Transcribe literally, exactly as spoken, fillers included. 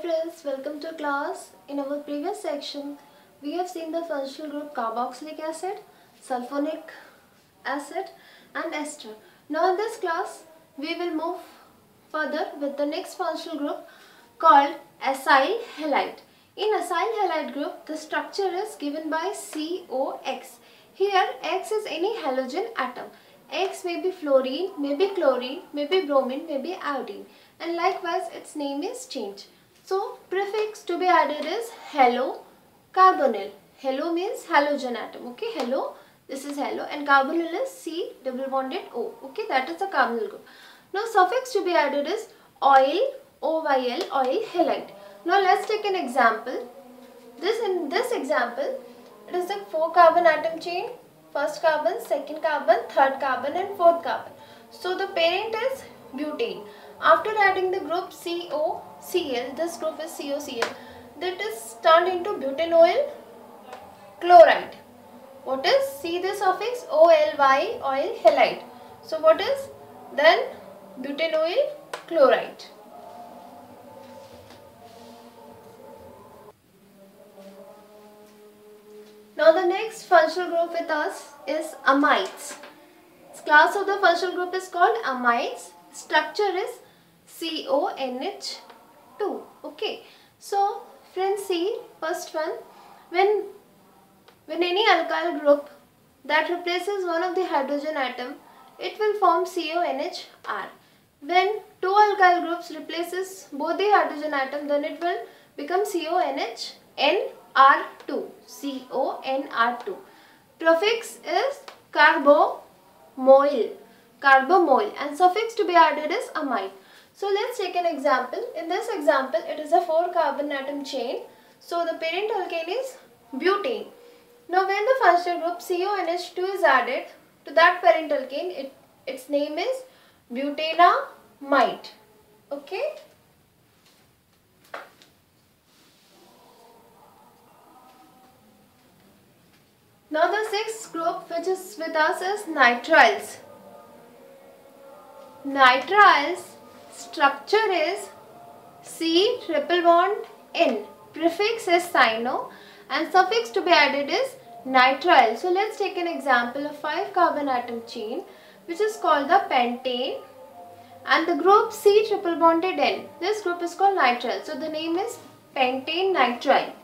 friends, welcome to class. In our previous section, we have seen the functional group carboxylic acid, sulfonic acid and ester. Now in this class, we will move further with the next functional group called acyl halide. In acyl halide group, the structure is given by C O X. Here, X is any halogen atom. X may be fluorine, may be chlorine, may be bromine, may be iodine, and likewise its name is changed. So prefix to be added is halo carbonyl. Halo means halogen atom. Okay, halo, this is halo, and carbonyl is C double bonded O. Okay, that is the carbonyl group. Now suffix to be added is oil, O Y L, oil halide. Now let's take an example. This in this example, it is the four carbon atom chain. First carbon, second carbon, third carbon and fourth carbon. So the parent is butane. After adding the group C O C L, this group is C O C L, that is turned into butanoyl chloride. What is? See the suffix O L Y, oil halide. So what is? Then butanoyl chloride. Now the next functional group with us is amides. This class of the functional group is called amides. Structure is C O N H two. Okay. So friends, see first one, when when any alkyl group that replaces one of the hydrogen atom, it will form C O N H R. When two alkyl groups replaces both the hydrogen atom, then it will become C O N H N R two. C O N R two. Prefix is carbomoyl. Carbomoyl, and suffix to be added is amide. So let's take an example. In this example, it is a four carbon atom chain. So the parent alkane is butane. Now when the functional group C O N H two is added to that parent alkane, it, its name is butanamide. Okay. Now the sixth group which is with us is nitriles. Nitriles structure is C triple bond N. Prefix is cyano and suffix to be added is nitrile. So let's take an example of five carbon atom chain which is called the pentane and the group C triple bonded N. This group is called nitrile. So the name is pentane nitrile.